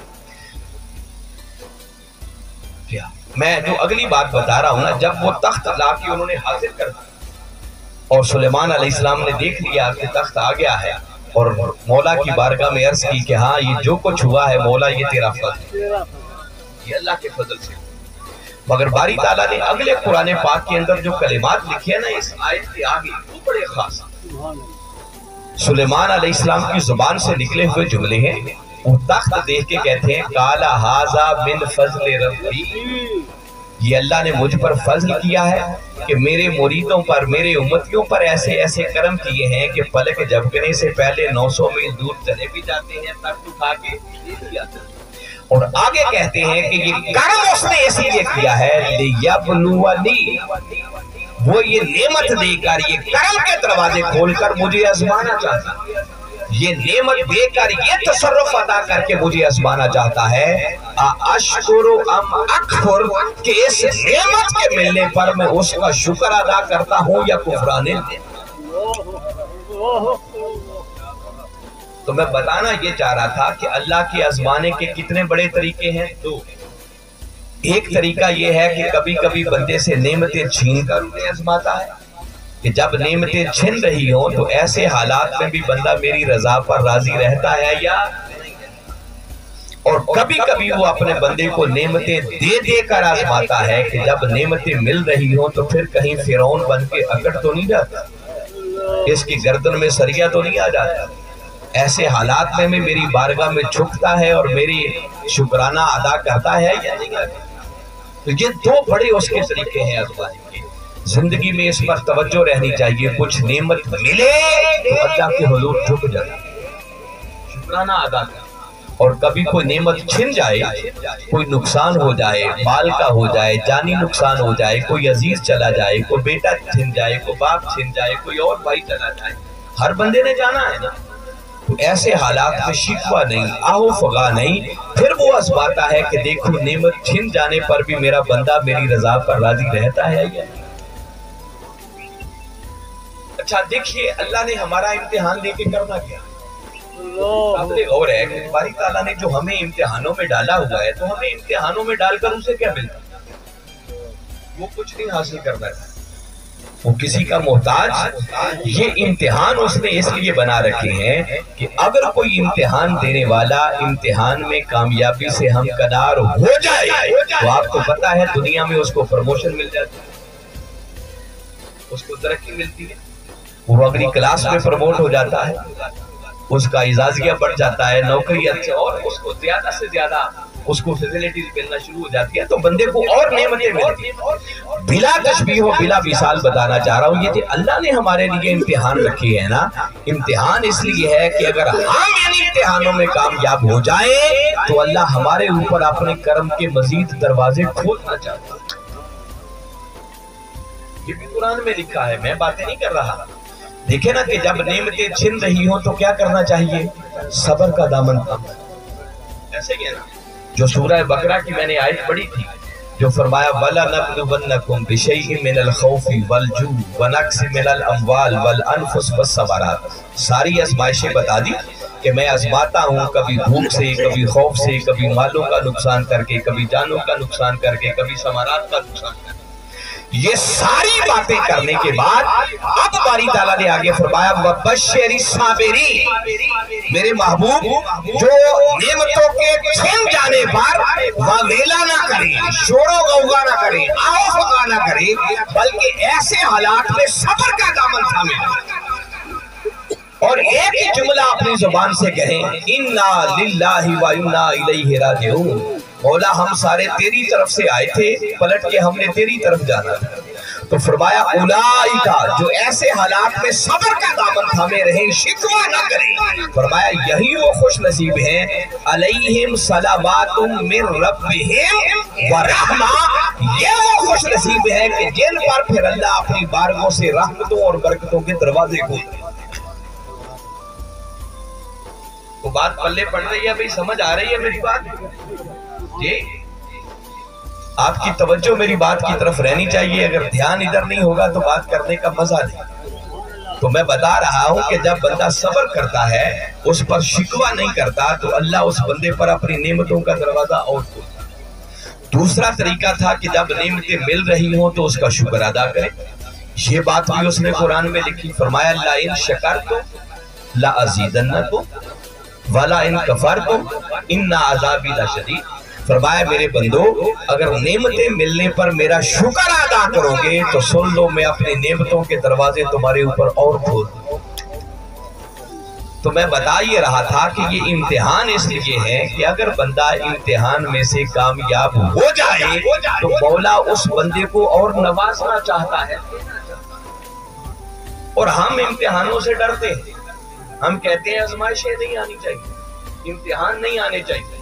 मैं जो अगली बात बता रहा हूं ना, जब वो तख्त लाके उन्होंने हासिल कर दिया और सुलेमान अलैहिस्सलाम ने देख लिया कि तख्त आ गया है, और मौला की बारगाह में अर्ज की कि हाँ ये जो कुछ हुआ है मौला ये तेरा फजल, ये अल्लाह के फजल से। मगर बारी ताला ने अगले कुरान पाक के अंदर जो कलिमात लिखे हैं ना इस आयत के आगे, वो बड़े खास सुलेमान अलैहिस्सलाम की जुबान से निकले हुए जुमले हैं। वो तख्त देख के कहते हैं काला हाजा मिन फजल रब्बी, ये अल्लाह ने मुझ पर फजल किया है कि मेरे मुरीदों पर, मेरे उम्मतियों पर ऐसे ऐसे करम किए हैं कि पलक झपकने से पहले 900 मील दूर चले भी जाते हैं, तख्त उठा के ले लिया। और आगे कहते हैं कि ये करम उसने इसलिए किया है लियब्लुवनी, वो ये नेमत देकर, ये करम के दरवाजे खोलकर मुझे आजमाना चाहता है, ये नेमत देकर, ये तसर्रुफ अदा करके मुझे आजमाना चाहता है। अशकुरु अम अकफुर, कि इस नेमत के मिलने पर मैं उसका शुक्र अदा करता हूँ या कुफराने। तो मैं बताना ये चाह रहा था कि अल्लाह के आजमाने के कितने बड़े तरीके हैं। दो, एक तरीका ये है कि कभी कभी बंदे से नेमतें छीन कर उन्हें आजमाता है, कि जब नेमतें छिन रही हो तो ऐसे हालात में भी बंदा मेरी रजा पर राजी रहता है या नहीं। और कभी कभी वो अपने बंदे को नेमतें दे दे कर आजमाता है कि जब नेमतें मिल रही हो तो फिर कहीं फिरौन बन के अकड़ तो नहीं जाता, इसकी गर्दन में सरिया तो नहीं आ जाता। ऐसे हालात में मेरी बारगाह में झुकता है और मेरी शुक्राना अदा करता है या नहीं करता। तो ये दो बड़े उसके तरीके हैं आजमाने के। जिंदगी में इस पर तवज्जो रहनी चाहिए, कुछ नेमत मिले तो अल्लाह के हुजूर झुक जाए, शुक्राना अदा कर। और कभी कोई नेमत छिन जाए, कोई नुकसान हो जाए, माल का हो जाए, जानी नुकसान हो जाए, कोई अजीज चला जाए, कोई बेटा छिन जाए, कोई बाप छिन जाए, कोई और भाई चला जाए, हर बंदे ने जाना है ना। तो ऐसे हालात में शिकवा नहीं, आहो फगा नहीं, फिर वो आजमाता है कि देखो नेमत छिन जाने पर भी मेरा बंदा मेरी रजा पर राजी रहता है या اچھا دیکھیے اللہ نے ہمارا امتحان لے کے کرنا کیا؟ قابل غور ہے کہ باری تعالیٰ نے جو ہمیں امتحانوں میں ڈالا ہوا ہے تو ہمیں امتحانوں میں ڈال کر اسے کیا ملتا؟ وہ کچھ نہیں حاصل کرنا ہے، وہ کسی کا محتاج۔ یہ امتحان اس نے اس لیے بنا رکھے ہیں کہ اگر کوئی امتحان دینے والا امتحان میں کامیابی سے ہمکنار ہو جائے تو آپ کو پتا ہے دنیا میں اس کو پروموشن مل جاتی ہے، اس کو ترقی ملتی ہے، وہ اگلی کلاس میں پروموٹ ہو جاتا ہے، اس کا اعزازیہ بڑھ جاتا ہے، نوکری اچھا، اور اس کو زیادہ سے زیادہ اس کو فیسیلیٹیز ملنا شروع ہو جاتی ہے، تو بندے کو اور نعمتیں ملتی ہیں۔ بلا تشبیہ و بلا مثال بتانا چاہ رہا ہوں، یہ کہ اللہ نے ہمارے لیے امتحان رکھے ہیں نا، امتحان اس لیے ہے کہ اگر ہم ان امتحانوں میں کامیاب ہو جائیں تو اللہ ہمارے اوپر اپنے کرم کے مزید دروازے کھولنا چاہتا ہے۔ یہ بھی قرآن میں لکھا ہے، میں باتیں نہیں کر رہا۔ دیکھیں نا کہ جب نعمتیں چھن رہی ہوں تو کیا کرنا چاہیے؟ صبر کا دامن تھامنا۔ ایسے ہی ہے نا جو سورہ بقرہ کی میں نے آیت پڑھی تھی، جو فرمایا وَلَنَبْلُوَنَّكُمْ بِشَيْءٍ مِّنَ الْخَوْفِ وَالْجُوعِ وَنَقْصٍ مِّنَ الْأَمْوَالِ وَالْأَنفُسِ وَالثَّمَرَاتِ، ساری آزمائشیں بتا دی کہ میں آزماتا ہوں، کبھی بھوک سے، کبھی خوف سے، کبھی مالوں کا نقصان کر کے، کبھی جانوں کا نقصان کر کے، کبھی ثمرات کا نقصان کر کے۔ یہ ساری باتیں کرنے کے بعد اب باری تعالیٰ نے آگے فرمایا وَبَشِّرِ الصَّابِرِينَ، میرے محبوب جو نعمتوں کے چھن جانے پر واویلا نہ کریں، شور و غوغا نہ کریں، آؤ فغا نہ کریں، بلکہ ایسے حالات میں صبر کا دامن تھامیں اور ایک ہی جملہ اپنی زبان سے کہیں اِنَّا لِلَّهِ وَإِنَّا إِلَيْهِ رَاجِعُونَ، مولا ہم سارے تیری طرف سے آئے تھے، پلٹ کے ہم نے تیری طرف جانا تھا۔ تو فرمایا اولئک، جو ایسے حالات میں صبر کا دامن تھامے رہیں، شکوہ نہ کریں، فرمایا یہی وہ خوش نصیب ہیں علیہم صلوات من ربہم ورحمہ، یہ وہ خوش نصیب ہیں کہ جن پر پھر اللہ اپنی بارگاہ سے رحمتوں اور برکتوں کے دروازے کھولتے ہیں۔ تو بات پلے پڑ رہی ہے بھئی، سمجھ آ رہی ہے میری بات؟ جی آپ کی توجہ میری بات کی طرف رہنی چاہیے، اگر دھیان ادھر نہیں ہوگا تو بات کرنے کا مزہ نہیں۔ تو میں بتا رہا ہوں کہ جب بندہ صبر کرتا ہے، اس پر شکوہ نہیں کرتا، تو اللہ اس بندے پر اپنی نعمتوں کا دروازہ اور کھولتا ہے۔ دوسرا طریقہ تھا کہ جب نعمتیں مل رہی ہوں تو اس کا شکر ادا کرے، یہ بات بھی اس نے قرآن میں لکھی، فرمایا لَئِن شَكَرْتُمْ لَأَزِيدَنَّكُمْ وَلَئِن كَفَرْتُمْ إِنَّ عَذَابِي لَشَدِيدٌ، فرمایا میرے بندو اگر نعمتیں ملنے پر میرا شکر ادا کرو گے تو سن لو میں اپنی نعمتوں کے دروازے تمہارے اوپر اور کھول دوں۔ تو میں بتا یہ رہا تھا کہ یہ امتحان اس لیے ہے کہ اگر بندہ امتحان میں سے کامیاب ہو جائے تو مولا اس بندے کو اور نوازنا چاہتا ہے، اور ہم امتحانوں سے ڈرتے ہیں، ہم کہتے ہیں آزمائشیں نہیں آنی چاہیے، امتحان نہیں آنے چاہیے۔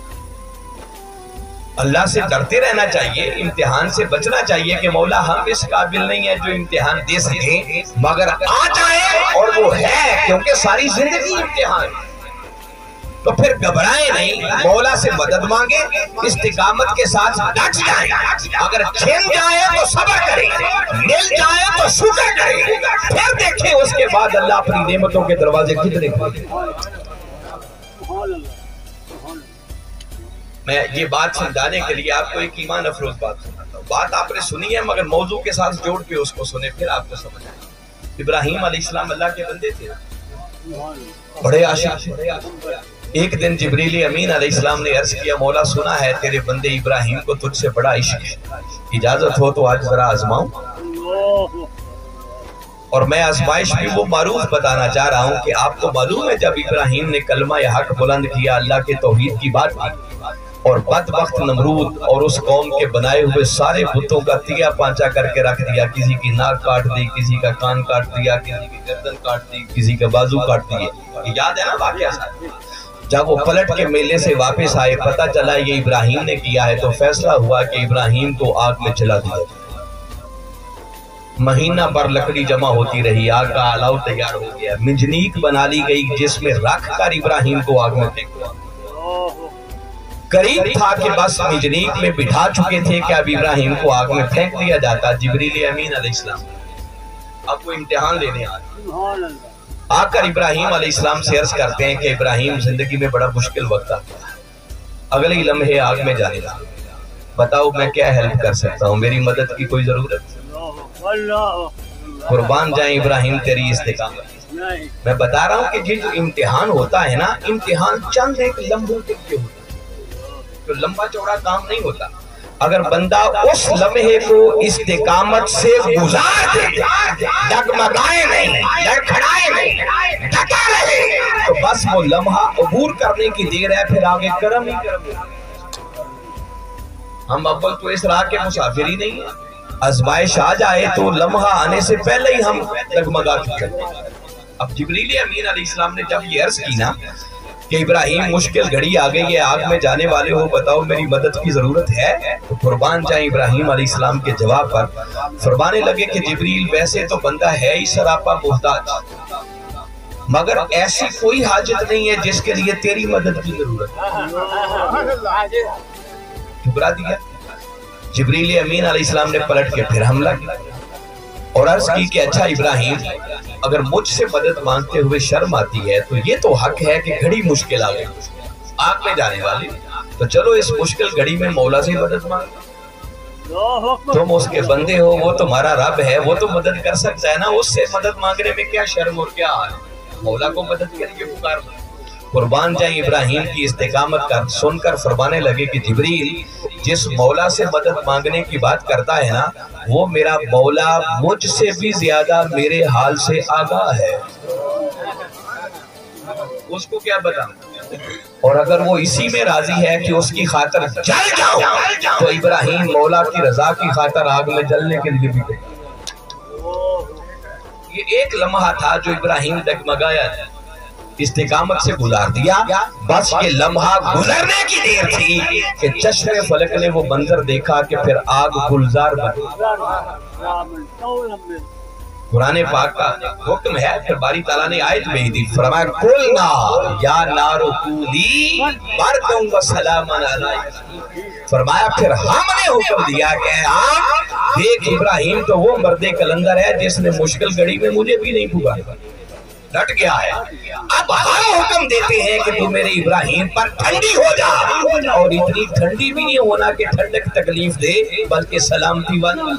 اللہ سے ڈرتے رہنا چاہیے، امتحان سے بچنا چاہیے کہ مولا ہم اس قابل نہیں ہیں جو امتحان دے سکیں، مگر آ جائے اور وہ ہے، کیونکہ ساری زندگی امتحان ہے۔ تو پھر گھبرائیں نہیں، مولا سے مدد مانگے، استقامت کے ساتھ ڈٹ جائیں، اگر چھن جائے تو صبر کریں، مل جائے تو شکر کریں، پھر دیکھیں اس کے بعد اللہ اپنی نعمتوں کے دروازے کتنے کھولے۔ میں یہ بات سمجھانے کے لیے آپ کو ایک ایمان افروز بات سناتا ہوں، بات آپ نے سنی ہے مگر موضوع کے ساتھ جوڑ کے اس کو سنے، پھر آپ کو سمجھ آئے۔ ابراہیم علیہ السلام اللہ کے بندے تھے، بڑے عاشق تھے۔ ایک دن جبریل امین علیہ السلام نے عرض کیا مولا سنا ہے تیرے بندے ابراہیم کو تجھ سے بڑا عشق ہے، اجازت ہو تو آج ذرا آزماؤں۔ اور میں آزمائش بھی وہ معروف بتانا چاہ رہا ہوں کہ آپ کو معلوم ہے جب ابراہیم نے کلمہ حق بلند کیا، اللہ کے توحید کی بات کی، اور بدبخت نمرود اور اس قوم کے بنائے ہوئے سارے بتوں کا تیا پانچا کر کے رکھ دیا، کسی کی ناک کاٹ دی، کسی کا کان کاٹ دیا، کسی کی گردن کاٹ دی، کسی کا بازو کاٹ دیے، یہ یاد ہے نا واقعہ ساتھ۔ جب وہ پلٹ کے میلے سے واپس آئے پتہ چلا یہ ابراہیم نے کیا ہے، تو فیصلہ ہوا کہ ابراہیم کو آگ میں چلا دیا۔ مہینہ بھر لکڑی جمع ہوتی رہی، آگ کا الاؤ تیار ہو گیا، منجنیک بنا لی گئی جس میں رکھ کر ابراہیم کو آگ میں پھینک دیا۔ قریب تھا کہ بس منجنیک میں بٹھا چکے تھے کہ اب ابراہیم کو آگ میں پھینک دیا جاتا۔ جبریل امین علیہ السلام اب وہ امتحان لینے آ کر ابراہیم علیہ السلام سے عرض کرتے ہیں کہ ابراہیم زندگی میں بڑا مشکل وقت آتا ہے، اگلے ہی لمحے آگ میں جانے لگا، بتاؤ میں کیا ہیلپ کر سکتا ہوں، میری مدد کی کوئی ضرورت؟ قربان جائیں ابراہیم تیری استقامت۔ میں بتا رہا ہوں کہ جو امتحان ہوتا ہے نا، امتحان چند ایک لمحوں کے لیے ہوتا ہے، تو لمبا چوڑا کام نہیں ہوتا۔ اگر بندہ اس لمحے کو استقامت سے گزار دے، ڈگمگائے نہیں، لڑکھڑائے نہیں، ڈٹا رہے، تو بس وہ لمحہ عبور کرنے کی دیر ہے، پھر آگے کرم ہی کرم۔ ہم اول تو اس راہ کے مسافر ہی نہیں ہیں، آزمائش آ جائے تو لمحہ آنے سے پہلے ہی ہم ڈگمگا کے کرتے ہیں۔ اب جبریل امین علیہ السلام نے جب یہ عرض کی نا کہ ابراہیم مشکل گھڑی آ گئی ہے، آگ میں جانے والے ہو، بتاؤ میری مدد کی ضرورت ہے، تو قربان جائیں ابراہیم علیہ السلام کے جواب پر فرمانے لگے کہ جبریل ویسے تو بندہ ہے ہی سراپا محتاج، مگر ایسی کوئی حاجت نہیں ہے جس کے لیے تیری مدد کی ضرورت ہے۔ ٹھکرا دیا۔ جبریل امین علیہ السلام نے پلٹ کے پھر حملہ کیا اور عرض کی کہ اچھا ابراہیم، اگر مجھ سے مدد مانگتے ہوئے شرم آتی ہے تو یہ تو حق ہے کہ گھڑی مشکل آ گئی، آگ میں جانے والی، تو چلو اس مشکل گھڑی میں مولا سے مدد مانگ، تم اس کے بندے ہو، وہ تمہارا رب ہے، وہ تو مدد کر سکتا ہے نا، اس سے مدد مانگنے میں کیا شرم اور کیا حال، مولا کو مدد کے لیے پکار۔ قربان جائیں ابراہیم کی استقامت کا سن کر فرمانے لگے کہ جبریل جس مولا سے مدد مانگنے کی بات کرتا ہے نا، وہ میرا مولا مجھ سے بھی زیادہ میرے حال سے آگاہ ہے، اس کو کیا بتاؤں، اور اگر وہ اسی میں راضی ہے کہ اس کی خاطر جل جاؤں تو ابراہیم مولا کی رضا کی خاطر آگ میں جلنے کے لیے بھی گئے۔ یہ ایک لمحہ تھا جو ابراہیم ڈگمگایا تھا، استقامت سے گزار دیا، بس یہ لمحہ گزرنے کی دیر تھی کہ چشم فلک نے وہ منظر دیکھا کہ پھر آگ گلزار بن۔ قرآن پاک کا حکم ہے، پھر باری تعالیٰ نے آیت بھیج دی، فرمایا قُلْنَا يَا نَارُ كُونِي بَرْدًا وَسَلَامًا عَلَىٰ، فرمایا پھر ہم نے حکم دیا کہ آگ دیکھ ابراہیم تو وہ مرد کلندر ہے جس نے مشکل گھڑی میں مجھے بھی نہیں پکارا، ڈٹ گیا ہے، اب ہم حکم دیتے ہیں کہ تو میرے ابراہیم پر ٹھنڈی ہو جا، اور اتنی ٹھنڈی بھی نہیں ہونا کہ ٹھنڈک تکلیف دے بلکہ سلامتی والا،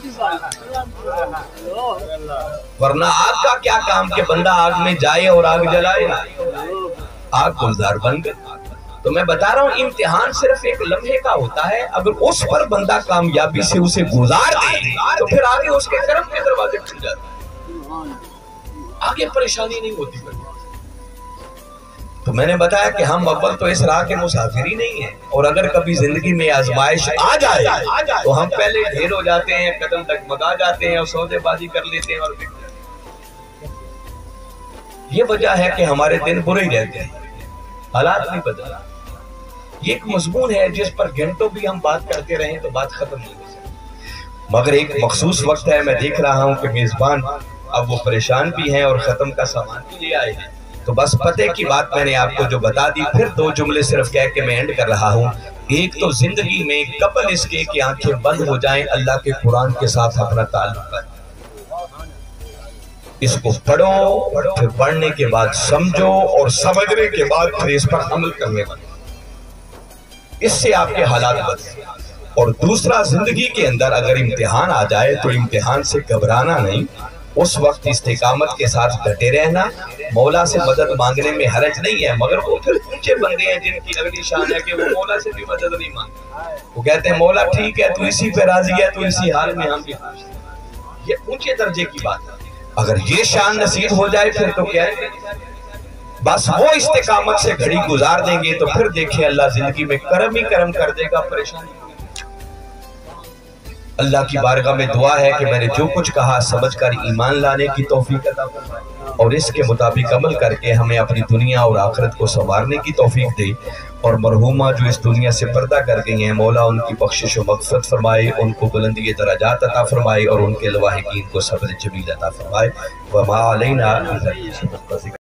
ورنہ آگ کا کیا کام کہ بندہ آگ میں جائے اور آگ جلائے، آگ گلزار بن گئے۔ تو میں بتا رہا ہوں امتحان صرف ایک لمحے کا ہوتا ہے، اگر اس پر بندہ کامیابی سے اسے گزار دے تو پھر آگے اس کے کرم کے دروازے کھل جاتے ہیں، آگے پریشانی نہیں ہوتی۔ تو میں نے بتایا کہ ہم اول تو اس راہ کے مسافر ہی نہیں ہیں، اور اگر کبھی زندگی میں آزمائش آ جائے تو ہم پہلے ڈھیر ہو جاتے ہیں، قدم ڈگمگا جاتے ہیں اور سودے بازی کر لیتے ہیں اور یہ وجہ ہے کہ ہمارے دن برے ہی رہتے ہیں، حالات نہیں بدلا۔ یہ ایک مضمون ہے جس پر گھنٹوں بھی ہم بات کرتے رہیں تو بات ختم نہیں ہو سکتی، مگر ایک مخصوص وقت ہے، میں دیکھ رہا ہوں کہ میزبان اب وہ پریشان بھی ہیں اور ختم کا سامان بھی لے آئے ہیں، تو بس پتے کی بات میں نے آپ کو جو بتا دی، پھر دو جملے صرف کہہ کے میں اینڈ کر رہا ہوں۔ ایک تو زندگی میں قبل اس کے کہ آنکھیں بند ہو جائیں اللہ کے قرآن کے ساتھ اپنا تعلق کریں، اس کو پڑھو، پھر پڑھنے کے بعد سمجھو، اور سمجھنے کے بعد پھر اس پر عمل کرنے کا، اس سے آپ کے حالات بدلیں۔ اور دوسرا، زندگی کے اندر اگر امتحان آ جائے تو امتحان سے گھبرانا نہیں، اس وقت استقامت کے ساتھ ڈٹے رہنا، مولا سے مدد مانگنے میں حرج نہیں ہے، مگر وہ پھر اونچے بندے ہیں جن کی اگلی شان ہے کہ وہ مولا سے بھی مدد نہیں مانگتے، وہ کہتے ہیں مولا ٹھیک ہے تو اسی پہ راضی ہے تو اسی حال میں ہم بھی خوش ہیں، یہ اونچے درجے کی بات ہے۔ اگر یہ شان نصیب ہو جائے پھر تو کیا ہے، بس وہ استقامت سے گھڑی گزار دیں گے تو پھر دیکھیں اللہ زندگی میں کرم ہی کرم کر دے گا، پریشانی۔ اللہ کی بارگاہ میں دعا ہے کہ میں نے جو کچھ کہا سمجھ کر ایمان لانے کی توفیق عطا فرمائے، اور اس کے مطابق عمل کر کے ہمیں اپنی دنیا اور آخرت کو سنوارنے کی توفیق دے، اور مرحومہ جو اس دنیا سے پردہ کر گئی ہیں مولا ان کی بخشش و مغفرت فرمائے، ان کو بلندی درجات عطا فرمائے، اور ان کے لواحقین کو صبر جمیل عطا فرمائے۔ وما علینا